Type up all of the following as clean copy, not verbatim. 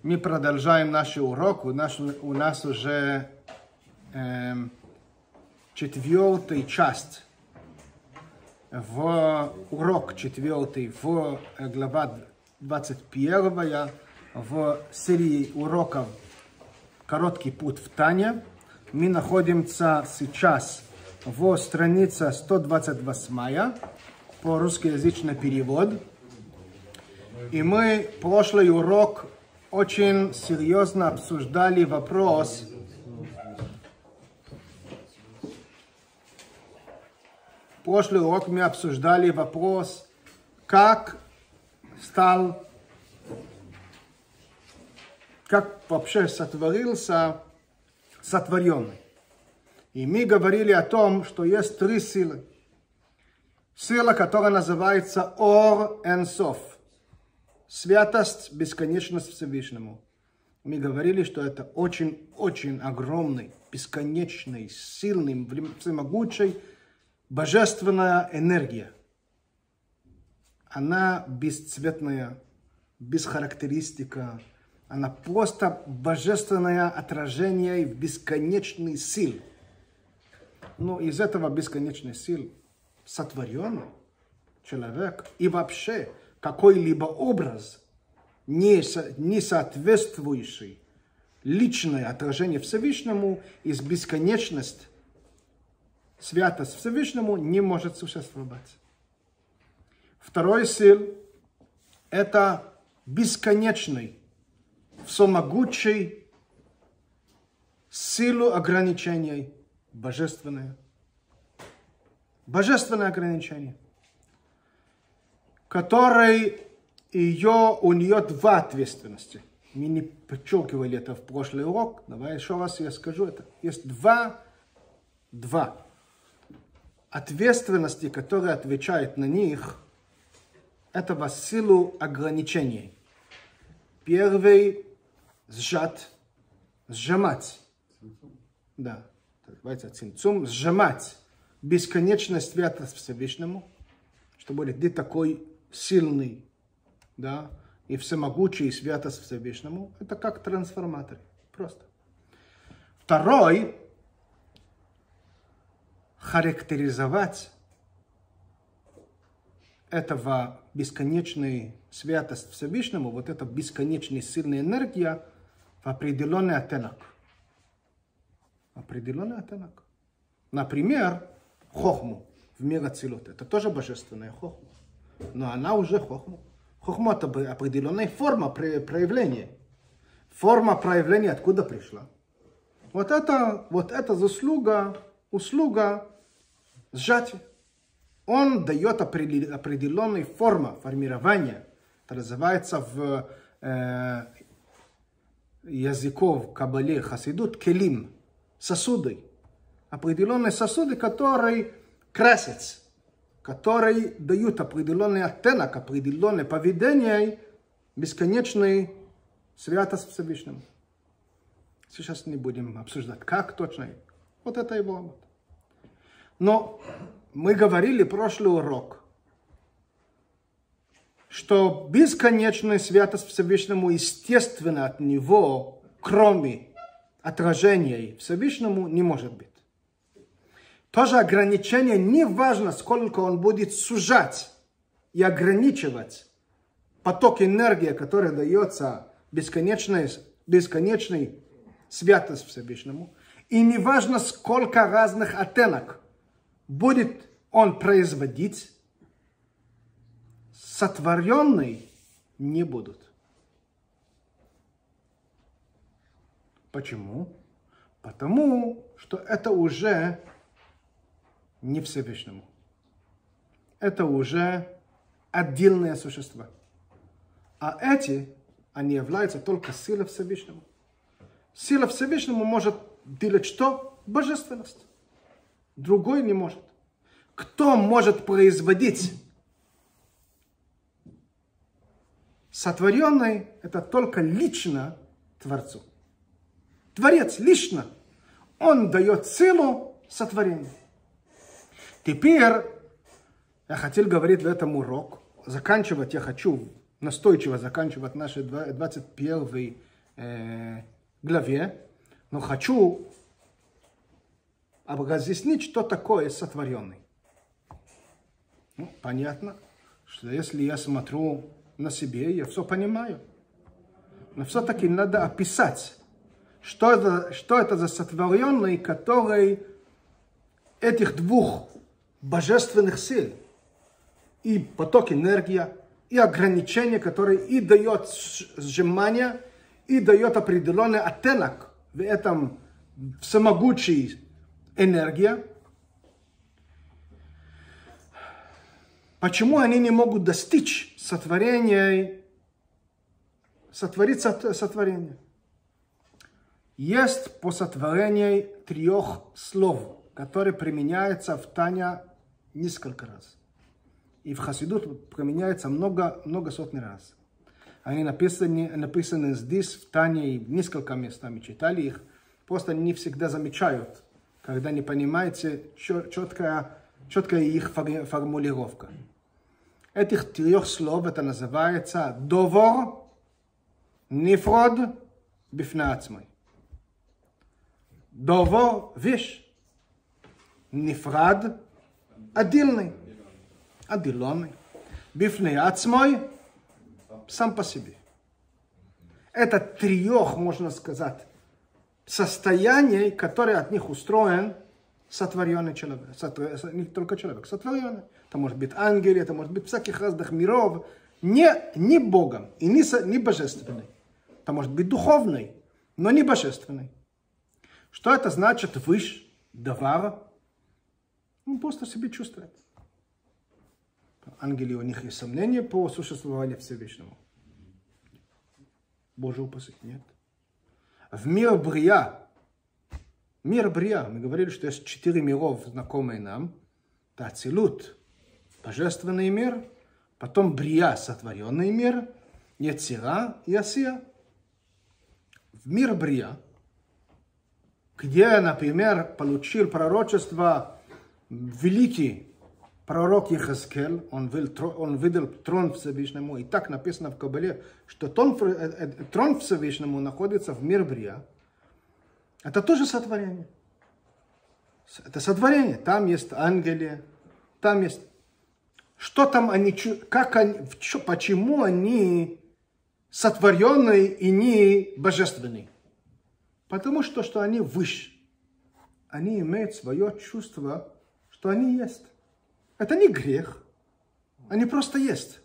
Мы продолжаем наш урок. У нас уже четвертая часть в урок четвертый в глава 21 в серии уроков «Короткий путь в Тане». Мы находимся сейчас в странице 128 по русскоязычный перевод. И мы прошлый урок очень серьезно обсуждали вопрос как вообще сотворился сотворенный. И мы говорили о том, что есть три силы. Сила, которая называется Ор Эн-Соф. Святость, бесконечность Всевышнему. Мы говорили, что это очень-очень огромный, бесконечный, сильный, всемогучий, божественная энергия. Она бесцветная, без характеристика. Она просто божественное отражение в бесконечной силе. Но из этого бесконечной силы сотворенный человек и вообще какой-либо образ, не соответствующий личное отражение Всевышнему, из бесконечности, святость Всевышнему не может существовать. Второй сил – это бесконечный, всемогучий, силу ограничений, божественное ограничение, который у нее два ответственности. Мы не подчеркивали это в прошлый урок. Давай еще раз я скажу это. Есть два ответственности, которые отвечают на них. Это силу ограничений. Первый сжимать. Да, называется цимцум, сжимать бесконечность святость Всевышнему, что будет ты такой сильный, да, и всемогучий святость Всевышнему. Это как трансформатор, просто. Второй, характеризовать этого бесконечной святость Всевышнему, вот эта бесконечная сильная энергия в определенный оттенок. Определенный оттенок. Например, хохму в мире Ацилут. Это тоже божественная хохма. Но она уже хохма. Хохма – это определенная форма проявления. Форма проявления откуда пришла? Вот это услуга сжатия. Он дает определенную форму формирования. Это называется в языков Кабале, Хасидут, келим, сосуды. Определенные сосуды, которые красятся, которые дают определенный оттенок, определенное поведение, бесконечной святость Всевышнему. Сейчас не будем обсуждать, как точно. Вот это его. Но мы говорили в прошлый урок, что бесконечная святость Всевышнему, естественно, от него, кроме отражения Всевышнему, не может быть. Тоже ограничение, не важно, сколько он будет сужать и ограничивать поток энергии, который дается бесконечной святость Всевышнему. И не важно, сколько разных оттенок будет он производить, сотворенные не будут. Почему? Потому что это уже не Всевышнему. Это уже отдельные существа. А они являются только силой Всевышнему. Сила Всевышнему может делать что? Божественность. Другой не может. Кто может производить сотворенный? Это только лично Творцу. Творец лично. Он дает силу сотворения. Теперь я хотел говорить в этом урок. Я хочу настойчиво заканчивать наш 21 главе, но хочу разъяснить, что такое сотворенный. Ну, понятно, что если я смотрю на себе, я все понимаю. Но все-таки надо описать, что это за сотворенный, который этих двух божественных сил, и поток энергии, и ограничения, которые и дает сжимание, и дает определенный оттенок в этом всемогущей энергии. Почему они не могут достичь сотворения, сотворить сотворение? Есть по сотворению 3 слов, которые применяются в Тане несколько раз. И в Хасидут применяется много сотен раз. Они написаны здесь, в Тане, и в несколько местами читали их. Просто не всегда замечают, когда не понимаете четкая их формулировка. Этих 3 слов это называется довор, нефрод, бифней ацмой. Довор – вещь. Нефрад – отдельный. Отделенный. Бифней ацмой – сам по себе. Это 3, можно сказать, состояний, которые от них устроен сотворенный человек. Не только человек, сотворенный. Это может быть ангел, это может быть всяких разных миров. Не Богом и не божественный. Это может быть духовный, но не божественный. Что это значит выше, давар? Он просто себе чувствует. Ангели, у них есть сомнения по существованию Всевышнему. Боже упаси, нет. В мир Брия, мы говорили, что есть 4 миров, знакомые нам. Это Ацилут, божественный мир, потом Брия, сотворенный мир, Йецира и Асия. В мир Брия, где, например, получил пророчество великий пророк Ехескель, он видел трон Всевышнему, и так написано в Кабале, что трон Всевышнему находится в мир Брия. Это тоже сотворение. Это сотворение. Там есть ангели, там есть... Что там они, почему они сотворенные и не божественные? Потому что они выше. Они имеют свое чувство, что они есть. Это не грех. Они просто есть.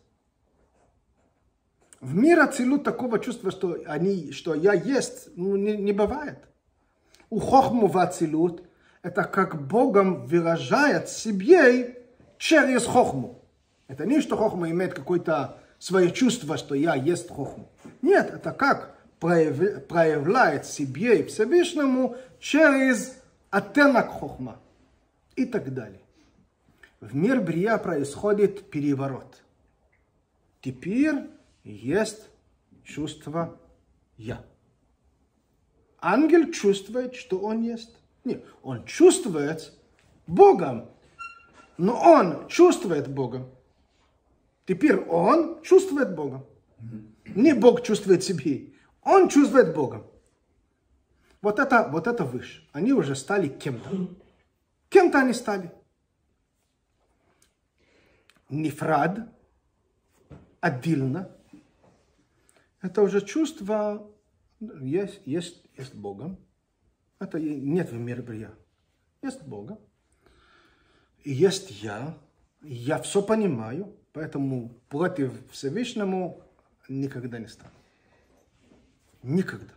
В мире Ацилут такого чувства, что я есть, не бывает. У Хохму в Ацилут это как Богом выражает себе через Хохму. Это не что Хохма имеет какое-то свое чувство, что я есть Хохму. Нет, это как проявляет себе и Всевышнему через оттенок Хохма и так далее. В мир Брия происходит переворот. Теперь есть чувство «я». Ангел чувствует, что он есть. Нет, он чувствует Богом, но он чувствует Богом. Теперь он чувствует Богом. Не Бог чувствует себе, он чувствует Богом. Вот это выше. Они уже стали кем-то. Кем-то они стали. Нефрад, отдельно. Это уже чувство есть Богом. Это нет в мире Брия. Есть Бога. И есть я. Я все понимаю, поэтому против Всевышнему никогда не стану. Никогда.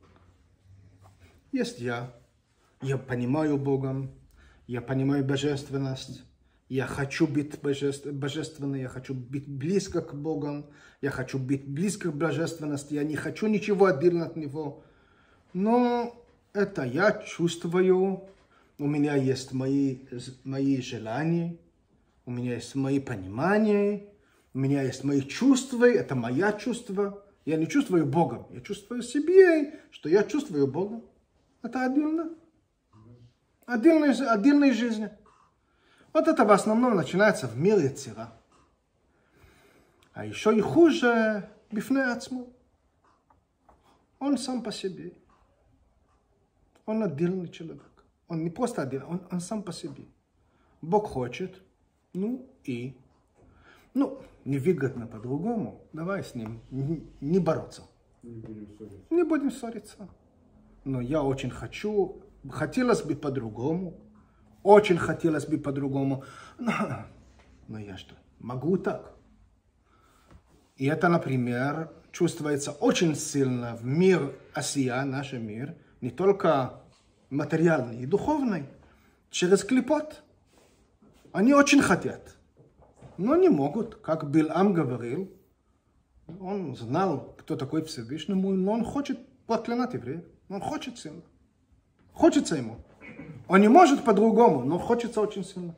Есть я. Я понимаю Богом. Я понимаю божественность. Я хочу быть божественным, я хочу быть близко к Богу, я хочу быть близко к божественности, я не хочу ничего отдельно от Него. Но это я чувствую, у меня есть мои желания, у меня есть мои понимания, у меня есть мои чувства, это мои чувства. Я не чувствую Бога, я чувствую себе, что я чувствую Бога. Это отдельно. Отдельная жизнь. Вот это в основном начинается в мире Йецира. А еще и хуже бифней ацмой. Он сам по себе. Он отдельный человек. Он не просто отдельный, он сам по себе. Бог хочет, невыгодно по-другому. Давай с ним не бороться. Не будем ссориться. Но я очень хочу, хотелось бы по-другому. Очень хотелось бы по-другому. Но я что, могу так? И это, например, чувствуется очень сильно в мир Асия, наш мир, не только материальный и духовный, через клипот. Они очень хотят, но не могут, как Билам говорил. Он знал, кто такой Всевышний, но он хочет проклинать евреев. Он хочет сильно. Хочется ему. Он не может по-другому, но хочется очень сильно.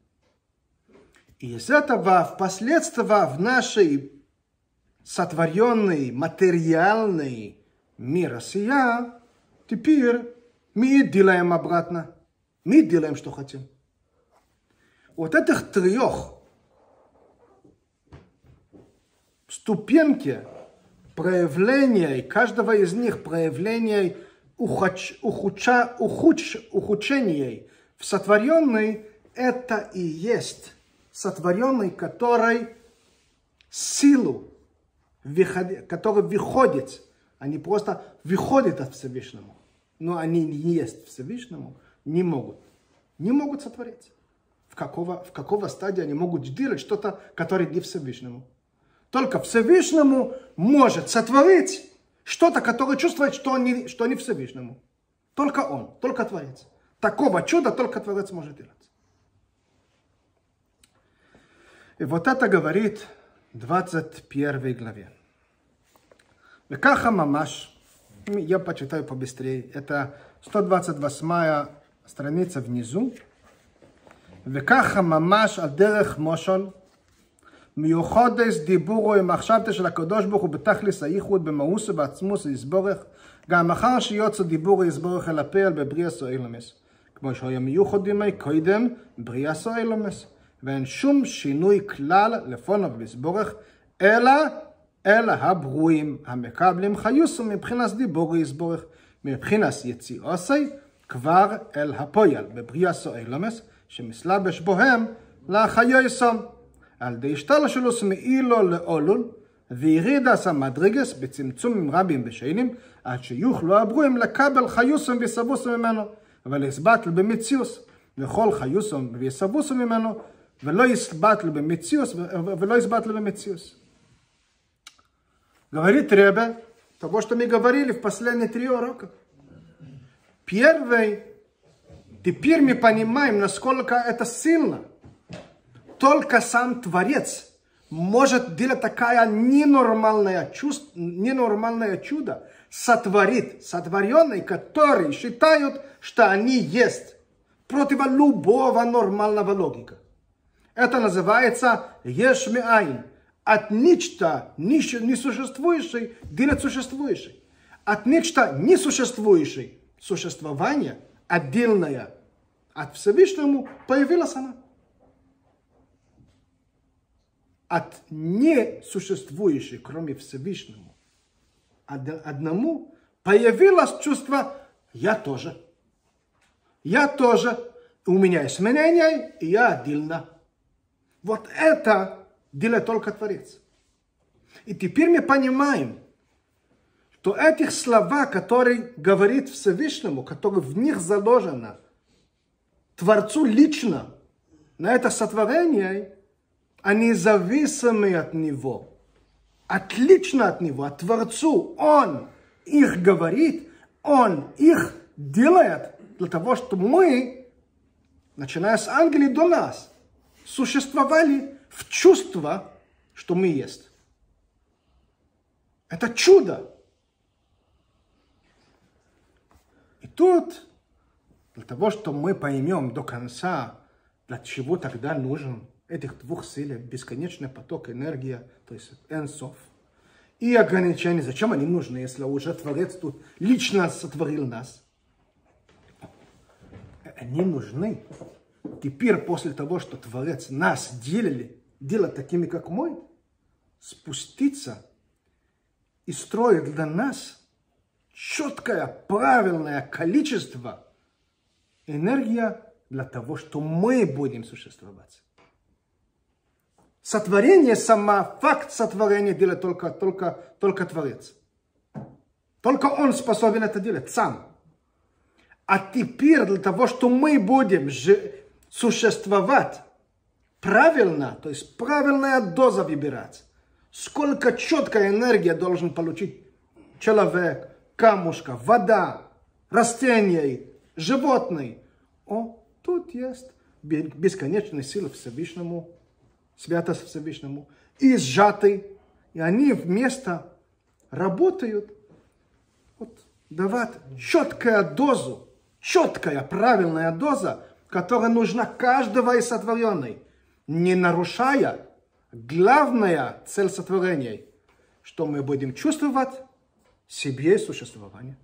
И из этого впоследствии в нашей сотворенный материальный мир Асия, теперь мы делаем обратно. Мы делаем, что хотим. Вот этих трех ступеньки проявления, каждого из них проявлений ухудшений в сотворенной, это и есть сотворенный, который силу, который выходит, они просто выходят от Всевышнего, но они не есть Всевышнему, не могут сотворить. В какого стадии они могут делать что-то, которое не Всевышнему. Только Всевышнему может сотворить что-то, которое чувствует, что не Всевышнему. Только Он, только Творец. Такого чуда только Творец может делать. И вот это говорит 21 главе. Векаха мамаш, я почитаю побыстрее, это 128 страница внизу. וככה ממש על דרך מושל, מיוחדס דיבורו עם מחשבתו של הקדוש ברוך הוא בתכלס הייחוד במאוסו בעצמוס יסבורך, גם אחר שיוצא דיבורו יסבורך אל הפעל בבריאה סואלמס, כמו שהיה מיוחד ימי קודם בריאה סואלמס, ואין שום שינוי כלל לפונו ויסבורך, אלא הברואים המקבלים חיוסו מבחינת דיבורו יסבורך, מבחינת יציאוסי כבר אל הפועל בבריאה סואלמס, שמסלבש בוהם לחייסם, על די השתלשלוס מאילו לאולול, וירידס המדרגס בצמצומים רבים ושיינים, עד שיוכלו הברואים לקבל חיוסם ויסבוסם ממנו, ולהסבטל במציאוס, וכל חיוסם ויסבוסם ממנו, ולא יסבטל במציאוס. Говорит Ребе, того, что мы говорили в последние 3 урока. Первый, теперь мы понимаем, насколько это сильно. Только сам Творец может делать такое ненормальное чудо, сотворенные, которые считают, что они есть, против любого нормального логика. Это называется еш меайн. От нечто несуществующей делать существующей. От нечто несуществующей существование отдельное от Всевышнему появилась она. От несуществующей, кроме Всевышнему, одному появилось чувство «я тоже». Я тоже. У меня есть мнение, и я отдельно. Вот это делает только Творец. И теперь мы понимаем, что этих слова, которые говорит Всевышнему, которые в них заложено, Творцу лично, на это сотворение, они зависимы от Него, отлично от Него, от Творцу. Он их говорит, Он их делает для того, чтобы мы, начиная с ангелей до нас, существовали в чувство, что мы есть. Это чудо. И тут, для того, чтобы мы поймем до конца, для чего тогда нужен этих 2 сил, бесконечный поток энергии, то есть энсов, и ограничения, зачем они нужны, если уже Творец тут лично сотворил нас? Они нужны теперь, после того, что Творец нас делает такими, как мы, спуститься и строить для нас четкое, правильное количество энергии для того, что мы будем существовать. Сотворение, сама факт сотворения делает только Творец. Только Он способен это делать сам. А теперь для того, что мы будем существовать правильно, то есть правильная доза выбирать, сколько четкая энергия должен получить человек, камушка, вода, растения, животные. Тут есть бесконечная сила Всевышнему, святость Всевышнему, и сжатый, и они вместе работают, давать четкую дозу, четкая, правильная доза, которая нужна каждого из сотворенных, не нарушая главная цель сотворения, что мы будем чувствовать себе существование.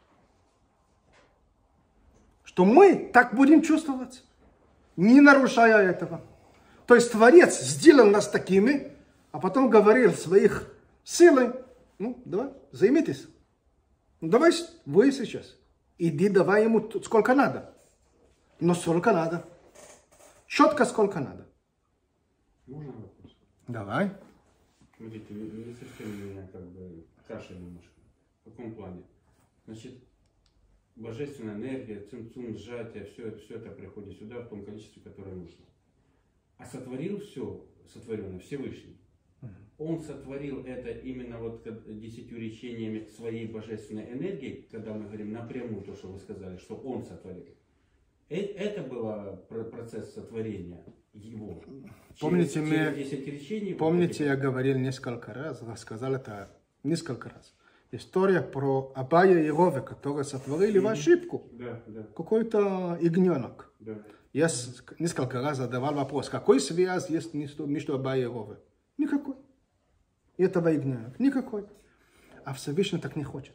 Что мы так будем чувствовать, не нарушая этого. То есть Творец сделал нас такими, а потом говорил своих силой, давай, займитесь. Давай вы сейчас. Иди, давай ему сколько надо. Но сколько надо. Четко сколько надо. Можно вопрос? Давай. Смотрите, вы совсем меня каша немножко. В каком плане? Значит, божественная энергия, цимцум, сжатие, все это приходит сюда в том количестве, которое нужно. А сотворил все сотворенное Всевышний. Он сотворил это именно 10 речениями своей божественной энергии, когда мы говорим напрямую то, что вы сказали, что он сотворил. Это был процесс сотворения его. Помните, через 10 речений. Помните, я говорил несколько раз, рассказал это несколько раз. История про Абая и Рове, которые сотворили в ошибку. Да. Какой-то ягненок. Да. Я несколько раз задавал вопрос, какой связь есть между Абая и Рове? Никакой. И этого ягненок. Никакой. А Всевышний так не хочет.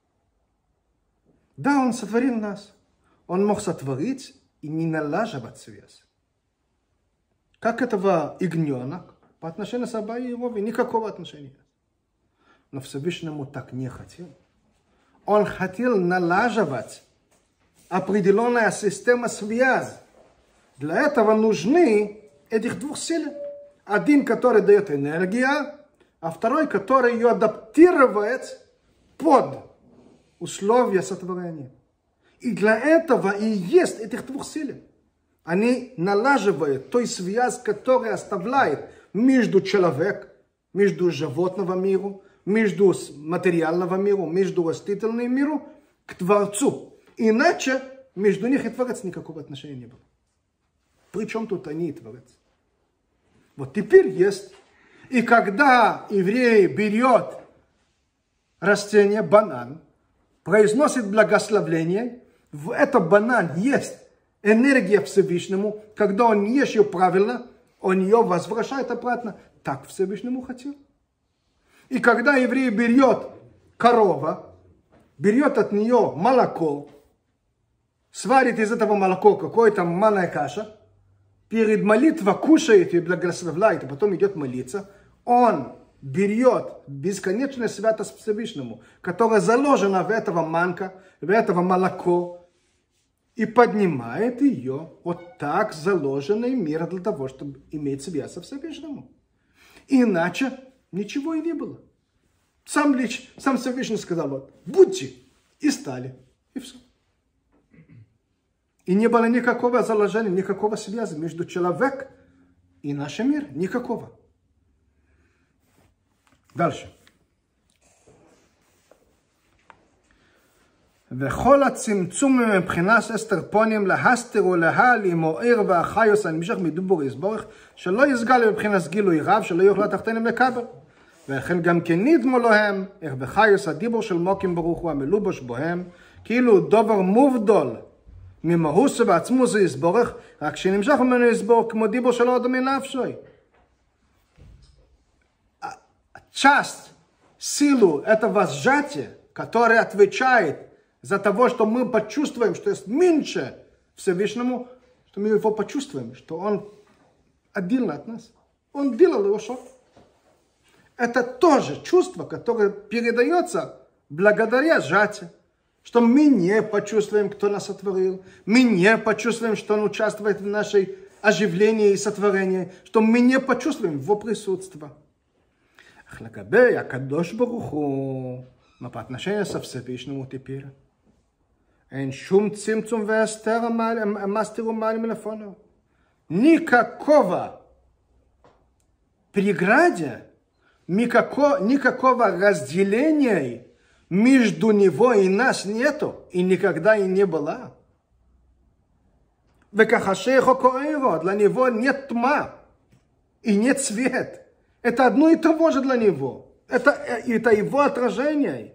Да, Он сотворил нас. Он мог сотворить и не налаживать связь. Как этого ягненок по отношению с Абая и Рове никакого отношения. Но Всевышнему так не хотел. Он хотел налаживать определенная система связи. Для этого нужны этих двух сил. Один, который дает энергию, а второй, который ее адаптирует под условия сотворения. И для этого и есть этих двух сил. Они налаживают той связь, которая оставляет между человеком, между животным миром, между материальным миром, между растительным миром к Творцу. Иначе между них и Творец никакого отношения не было. Причем тут они и Творец. Вот теперь есть. И когда еврей берет растение, банан, произносит благословление, в этом банан есть энергия Всевышнему. Когда он ест ее правильно, он ее возвращает обратно. Так Всевышнему хотел. И когда еврей берет корова, берет от нее молоко, сварит из этого молока какой-то манная каша, перед молитвой кушает и благословляет, и потом идет молиться, он берет бесконечную святость Всевышнему, которая заложена в этого манка, в этого молоко, и поднимает ее вот так заложенный мир для того, чтобы иметь связь со Всевышнему. Иначе ничего и не было. Сам Всевышний сказал, будьте, и стали, и все. И не было никакого заложения, никакого связи между человеком и нашим миром. Никакого. Дальше. וכל הצמצום מבחינת אסתר פונים להסתיר ולהעלים או עיר והחיוס הנמשך מדובור יסבורך שלא יסגל מבחינת גילוי רב שלא יוכלו תחתינים לקבל ולכן גם כן נדמו להם איך בחיוס הדיבור של מוקים ברוך הוא המלובוש בוהם כאילו דובר מובדול ממהוס ועצמו זה יסבורך רק שנמשך ממנו יסבור כמו דיבור שלא אדומי נפשוי часть силу этого сжатия, которая отвечает за того, что мы почувствуем, что есть меньше Всевышнему, что мы его почувствуем, что он отдельно от нас. Он делал его что? Это тоже чувство, которое передается благодаря сжатию. Что мы не почувствуем, кто нас сотворил. Мы не почувствуем, что он участвует в нашей оживлении и сотворении. Что мы не почувствуем его присутствие. Ахлагабе, Акадош Баруху. Но по отношению со Всевышнему теперь. Эн шум цимцум вестера мастеру маль. Никакого преграды, никакого разделения между него и нас нету, и никогда и не было. Для него нет тьма и нет свет. Это одно и того же для него. Это его отражение.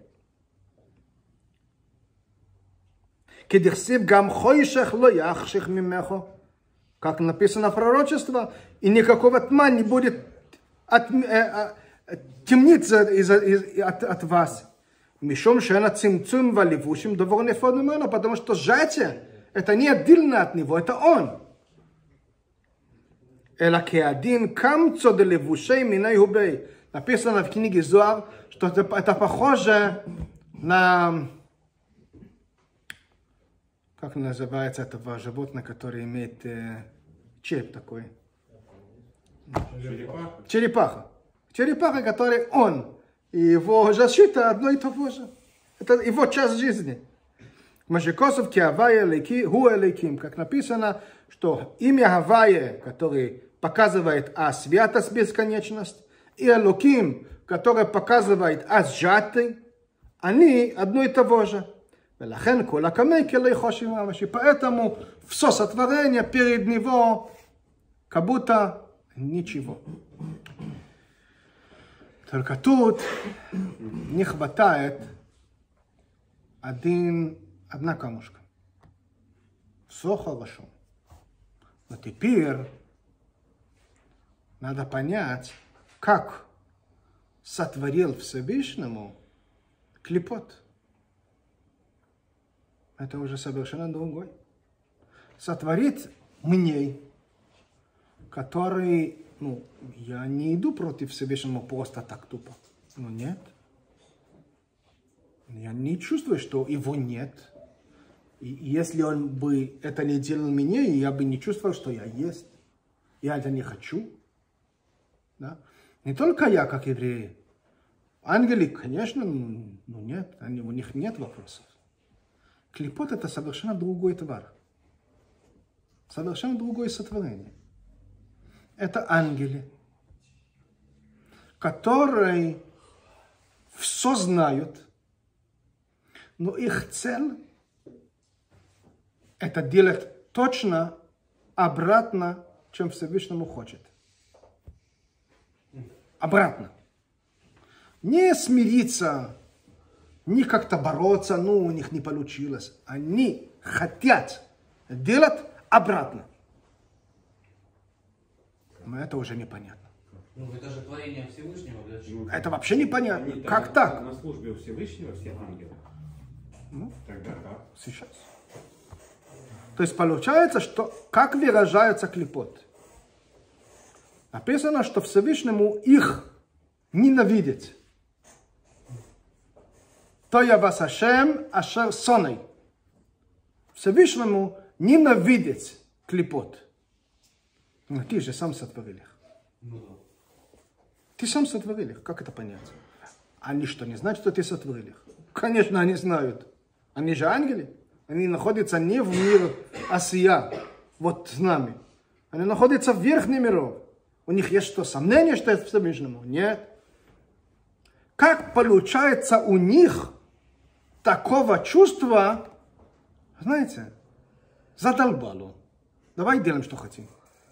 Как написано в пророчестве, и никакого тьма не будет темниться от вас. Потому что сжатие это не отдельно от него, это он. Написано в книге Зоар, что это похоже на... Как называется этого животное, которое имеет череп такой? Черепаха. Черепаха. Черепаха, который он. И его защита одно и того же. Это его часть жизни. Машикосов Киавая Леки, Хуэликим, как написано, что имя Хавая, который показывает святость, бесконечность, и Элоким, который показывает сжатый, они одно и того же. Поэтому все сотворение перед него как будто ничего. Только тут не хватает одна камушка. Все хорошо. Но теперь надо понять, как сотворил Всевышнему клипот. Это уже совершенно другой. Сотворить мне, который, я не иду против Всевышнего просто так тупо. Но нет. Я не чувствую, что его нет. И если он бы это не делал мне, я бы не чувствовал, что я есть. Я это не хочу. Да? Не только я, как евреи. Ангелы, конечно, нет. У них нет вопросов. Клипот это совершенно другой товар. Совершенно другое сотворение. Это ангелы, которые все знают, но их цель это делать точно обратно, чем Всевышнему хочет. Обратно. Не смириться, не как-то бороться, у них не получилось. Они хотят делать обратно. Но это уже непонятно. Это же творение Всевышнего. Это вообще непонятно. Они как так? На службе у Всевышнего все ангелы. Тогда как? Сейчас. То есть получается, что как выражается клипот? Написано, что Всевышнему их ненавидеть. То я вас Ашем, Ашер Соней. Всевышнему ненавидеть клипот. Но ты же сам сотворил их. Ты сам сотворил их. Как это понять? Они что, не знают, что ты сотворил их? Конечно, они знают. Они же ангелы. Они находятся не в мире Асия, вот с нами. Они находятся в верхнем мире. У них есть что, сомнение, что это Всевышнему? Нет. Как получается у них такого чувства, знаете, задолбало. Давай делаем, что хотим.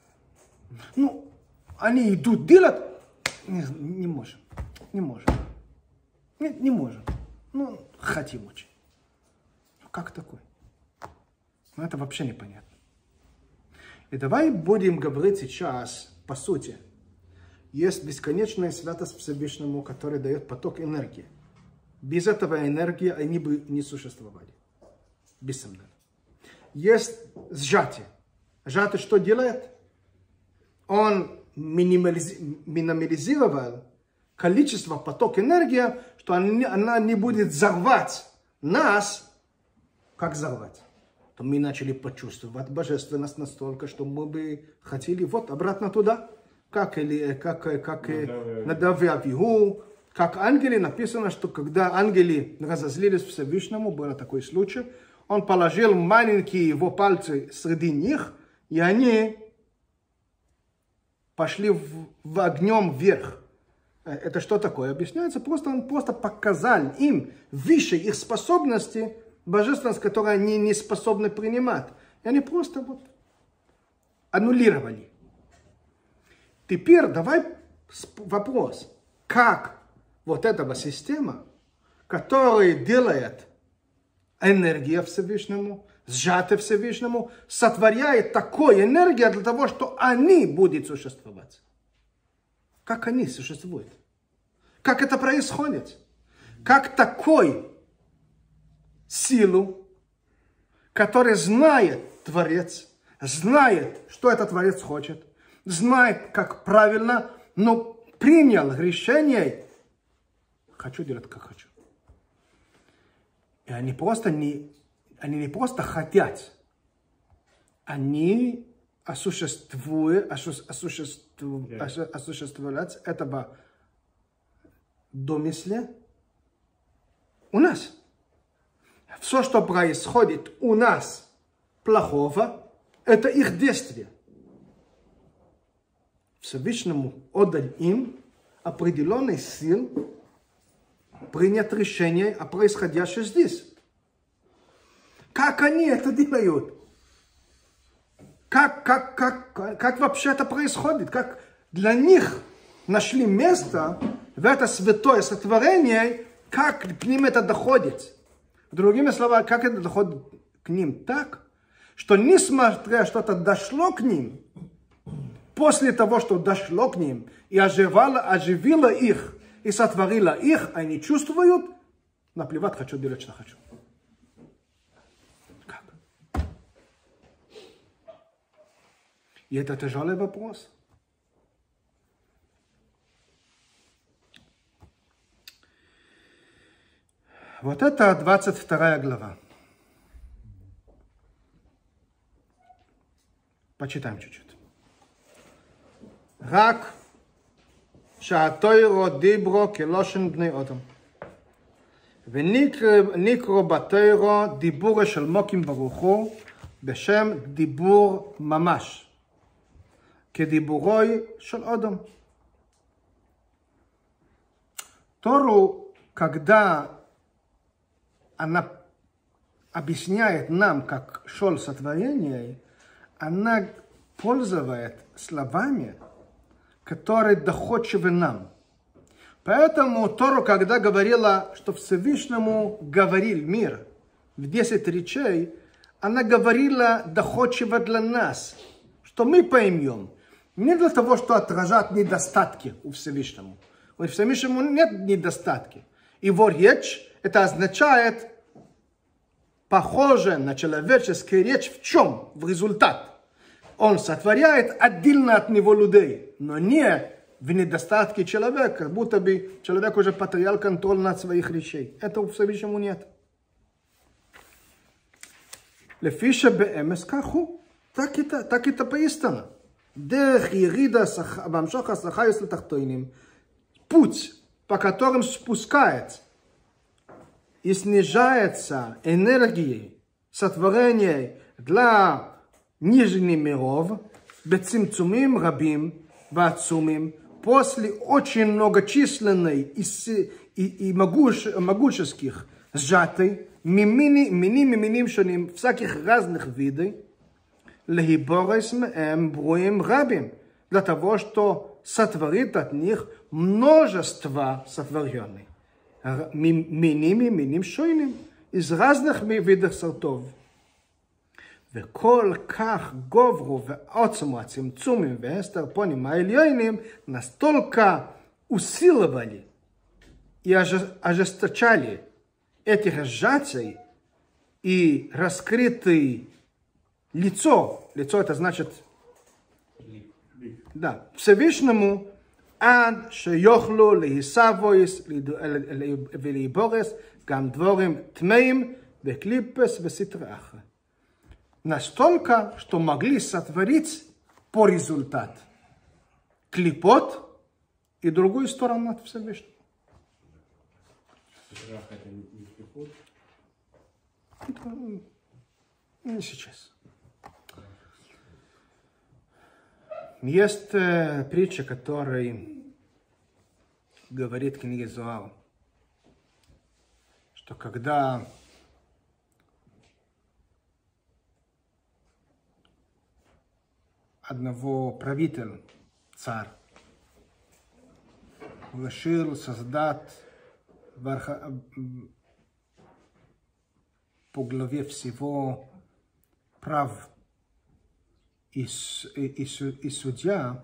Они идут делать, не можем. Не можем. Не можем. Хотим очень. Как такое? Это вообще непонятно. И давай будем говорить сейчас по сути. Есть бесконечная святость Всевышнему, которая дает поток энергии. Без этого энергии они бы не существовали. Бессомненно. Есть сжатие. Сжатие что делает? Он минимализировал количество, поток энергии, что она не будет взорвать нас, как взорвать. То мы начали почувствовать божественность настолько, что мы бы хотели вот обратно туда, как Надав и Авигу, как ангели. Написано, что когда ангели разозлились Всевышнему, был такой случай, он положил маленькие его пальцы среди них, и они пошли в огнем вверх. Это что такое? Объясняется, он просто показал им выше их способности, божественность, которую они не способны принимать. И они просто вот аннулировали. Теперь давай вопрос, как вот эта система, которая делает энергию Всевышнему, сжатая Всевышнему, сотворяет такую энергию для того, что они будут существовать. Как они существуют? Как это происходит? Как такой силу, который знает Творец, знает, что этот Творец хочет, знает, как правильно, но принял решение, хочу делать, как хочу. И они не просто хотят, они осуществляют этого домысла у нас. Все, что происходит у нас плохого, это их действие. Всевышнему отдал им определенный сил принять решение о происходящем здесь. Как они это делают? Как вообще это происходит? Как для них нашли место в это святое сотворение, как к ним это доходит? Другими словами, как это доходит к ним так, что несмотря что это дошло к ним, после того, что дошло к ним, и оживило их, и сотворило их, они чувствуют, наплевать, хочу делать, что хочу. Как? И это тяжелый вопрос. Вот это 22 глава. Почитаем чуть-чуть. רק שהתוירו דיברו כלושן בני אדם. ונקרו בתוירו דיבורו של מוקים ברוך הוא בשם דיבור ממש. כדיבורוי של אדם. Тору, когда она объясняет нам, как шел сотворение, она пользуется словами, которые доходчивы нам. Поэтому Тору, когда говорила, что Всевышнему говорил мир в 10 речей, она говорила доходчиво для нас, что мы поймем. Не для того, что отражать недостатки у Всевышнему. У Всевышнему нет недостатки. Его речь, это означает похоже на человеческую речь в чем? В результат. Он сотворяет отдельно от него людей, но не в недостатке человека, как будто бы человек уже потерял контроль над своих речей. Этого в Всевышнему нет. Лефиша беэмес каху, так это поистина. Дех ирида бамшоха сахайс латахтойним. Путь, по которым спускается и снижается энергия сотворения для нижних миров, бецимцумим рабим, вацумим, после очень многочисленной и могущеских сжатой, миним шоним, всяких разных видов, лехиборес меэм бруим рабим, для того, что сотворит от них множество сотворенных. миним шойним, из разных видов сортов. וכל כך גוברו ועוצמו הצמצומים והסתרפונים העליונים настолько усиливали и ожесточали этих сжатий и раскрытое лицо это значит, да, Всевышнему עד שיוכלו להיסבויס ולהיבורס גם דבורים טמאים וקליפס וסתרי אחרי. Настолько, что могли сотворить по результат клипот и другую сторону от Всевышнего. Это не клипот? Не сейчас. Есть притча, которая говорит в книге Зоар, что когда одного правителя, царь, решил создать по главе всего прав и судья,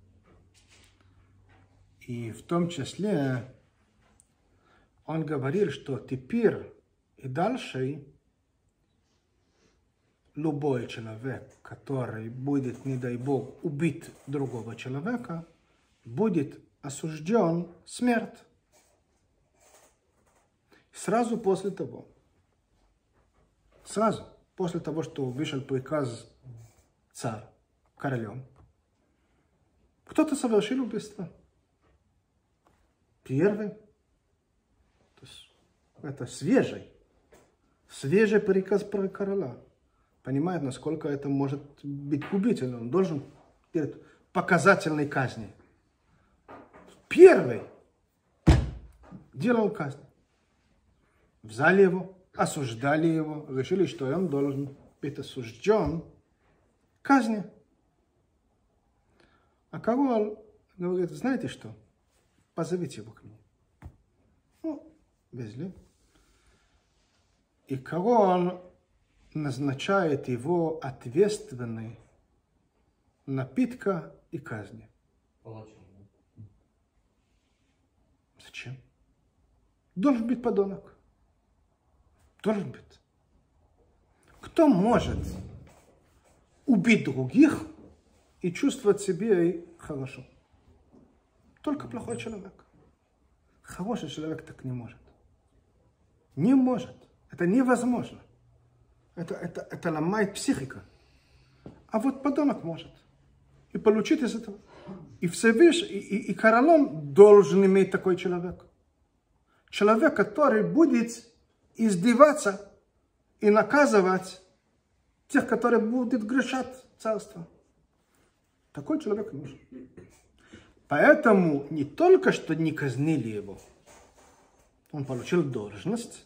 и в том числе он говорил, что теперь и дальше любой человек, который будет, не дай Бог, убить другого человека, будет осужден смерть. Сразу после того, что вышел приказ царь, королем, кто-то совершил убийство. Первый. То есть это свежий приказ про короля. Понимает, насколько это может быть губительно. Он должен перед показательной казни. Первый делал казнь. Взяли его, осуждали его, решили, что он должен быть осужден казни. А король говорит, знаете что, позовите его ко мне. Ну, везли. И король назначает его ответственной напитка и казни. Зачем? Должен быть подонок. Должен быть. Кто может убить других и чувствовать себя хорошо? Только плохой человек. Хороший человек так не может. Не может. Это невозможно. Это ломает психика. А вот подонок может. И получить из этого. И Всевышний, и королем должен иметь такой человек. Человек, который будет издеваться и наказывать тех, которые будут грешать царство. Такой человек нужен. Поэтому не только что не казнили его, он получил должность.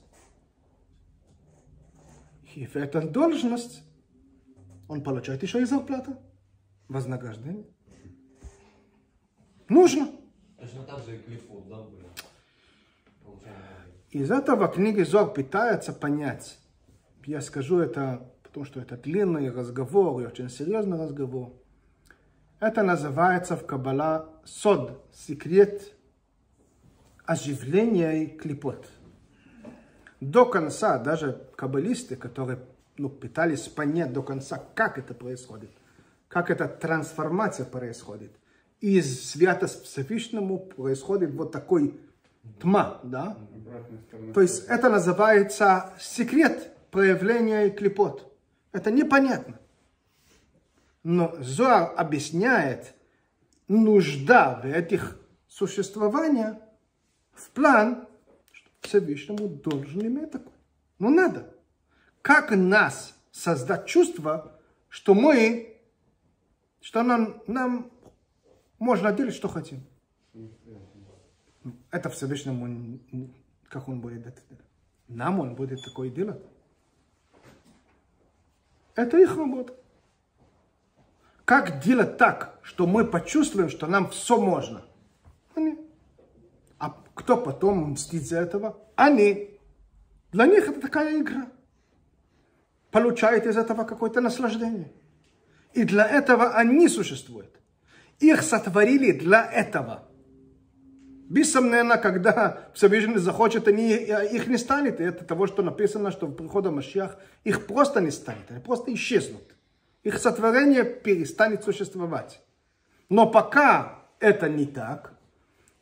И в эту должность он получает еще и зарплату, вознаграждение. Нужно. Точно так же и клипот, да, были? Из этого книги Зоар пытается понять. Я скажу это, потому что это длинный разговор и очень серьезный разговор. Это называется в Каббала сод, секрет оживления клипот. До конца даже каббалисты, которые пытались понять до конца, как это происходит, как эта трансформация происходит. Из святости Всевышнему происходит вот такой тьма, да? То есть это называется секрет проявления клипот. Это непонятно. Но Зоар объясняет нужда в этих существованиях в план, что Всевышнему должен иметь такое. Но надо. Как нас создать чувство, что нам можно делать, что хотим? Это Всевышнему, как он будет это делать? Нам он будет такое делать? Это их работа. Как делать так, что мы почувствуем, что нам все можно? Они. А кто потом мстит за этого? Они. Для них это такая игра. Получают из этого какое-то наслаждение. И для этого они существуют. Их сотворили для этого. Бессомненно, когда Всевышний захочет, их не станет. И это того, что написано, что в приходе Машиах их просто не станет. Они просто исчезнут. Их сотворение перестанет существовать. Но пока это не так,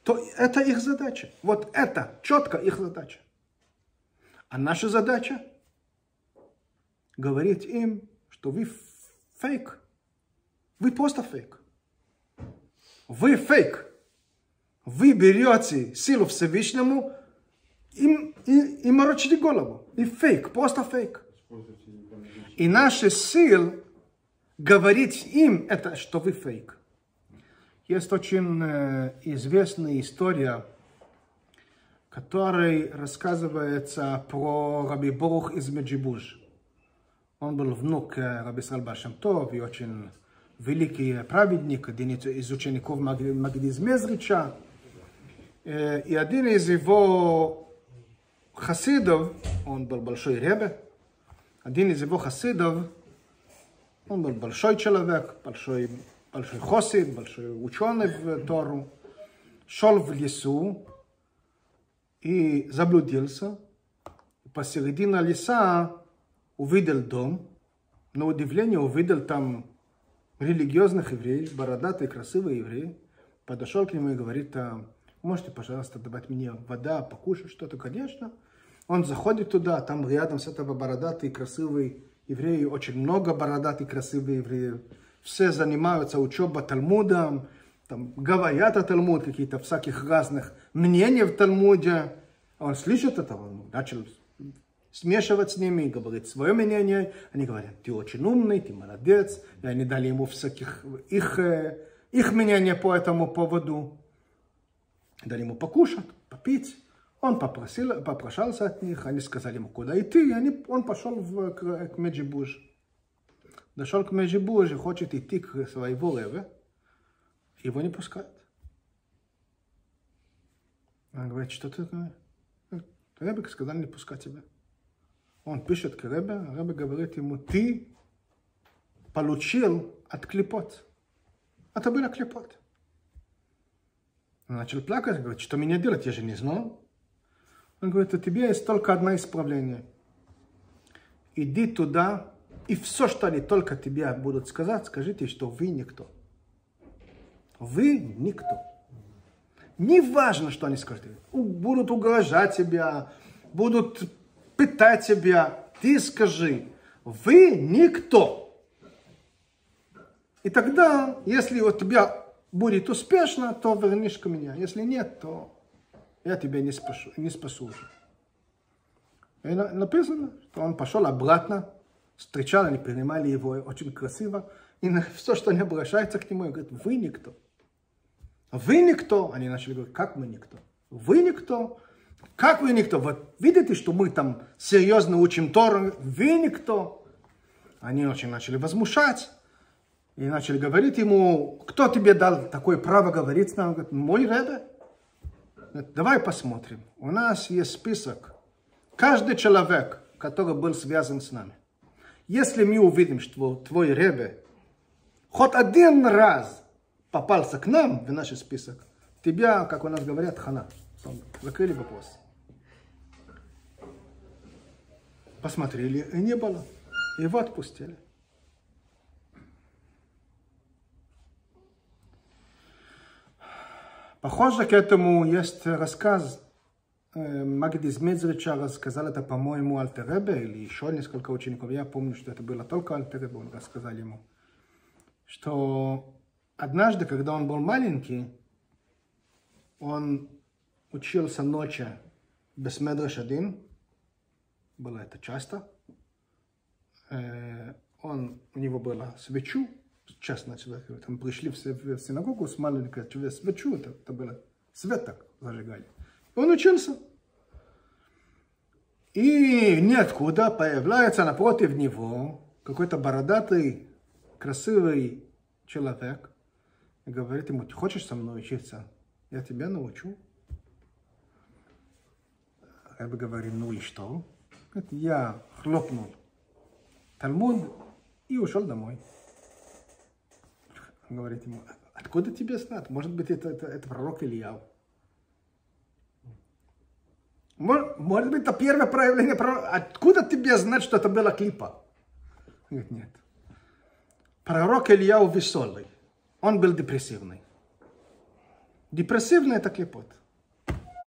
то это их задача. Вот это четко их задача. А наша задача говорить им, что вы фейк. Вы просто фейк. Вы фейк. Вы берете силу Всевышнему и морочите голову. И фейк, просто фейк. И наша сила говорить им, это что вы фейк. Есть очень известная история, которая рассказывается про Раби Борух из Меджибуж. Он был внук Раби Исраэль Баал Шем Тов и очень великий праведник, один из учеников Магди из Мезрича. И один из его хасидов, он был большой ребе, один из его хасидов, он был большой человек, большой хасид, большой ученый в Тору, шел в лесу и заблудился. Посередине леса увидел дом, на удивление увидел там религиозных евреев, бородатые, красивые евреи. Подошел к нему и говорит: можете, пожалуйста, давать мне вода, покушать что-то? Конечно. Он заходит туда, там рядом с этого бородатые, красивые евреи, очень много бородатых, красивых евреев. Все занимаются учебой Талмудом, там говорят о Талмуде, какие-то всяких разных мнений в Талмуде. Он слышит это, он начал смешивать с ними, говорит свое мнение. Они говорят: ты очень умный, ты молодец. И они дали ему всяких их мнения по этому поводу. Дали ему покушать, попить. Он попрощался от них, они сказали ему, куда идти, и он пошел к Меджибуж. Дошел к Меджибуж и хочет идти к своего ребе, его не пускают. Он говорит: что ты такое? Ребе сказал не пускать тебя. Он пишет к ребе, ребе говорит ему: ты получил от клипот. Это было клипот. Он начал плакать, говорит: что мне делать, я же не знал. Он говорит: у тебя есть только одно исправление. Иди туда, и все, что они только тебе будут сказать, скажите, что вы никто. Вы никто. Не важно, что они скажут. Будут угрожать тебя, будут пытать тебя. Ты скажи: вы никто. И тогда, если у тебя будет успешно, то вернешь ко мне. Если нет, то я тебя не спасу уже. И написано, что он пошел обратно, встречал, они принимали его очень красиво. И на все, что они обращаются к нему, и говорят: вы никто. Вы никто. Они начали говорить: как мы никто? Вы никто. Как вы никто? Вот видите, что мы там серьезно учим Тору? Вы никто. Они очень начали возмущаться. И начали говорить ему: кто тебе дал такое право говорить с нами? Он говорит: мой ребе. Давай посмотрим. У нас есть список. Каждый человек, который был связан с нами. Если мы увидим, что твой ребе хоть один раз попался к нам в наш список, тебя, как у нас говорят, хана. Закрыли вопрос. Посмотрели, и не было. Его отпустили. Похоже к этому есть рассказ. Магди из Мезрича рассказал это, по-моему, Альтер Ребе, или еще несколько учеников. Я помню, что это было только Альтер Ребе, он рассказал ему, что однажды, когда он был маленький, он учился ночью без Медреш один. Было это часто. У него было свечу. Честно, там пришли в синагогу с маленькой свечу, это было свет так зажигали. Он учился. И ниоткуда появляется напротив него какой-то бородатый, красивый человек. И говорит ему: ты хочешь со мной учиться? Я тебя научу. Я бы говорил: ну и что? Я хлопнул Талмуд и ушел домой. Он говорит ему: откуда тебе знать? Может быть, это пророк Ильяу. Может быть, это первое проявление пророка. Откуда тебе знать, что это была клипа? Он говорит: нет. Пророк Ильяу веселый. Он был депрессивный. Депрессивный – это клепот.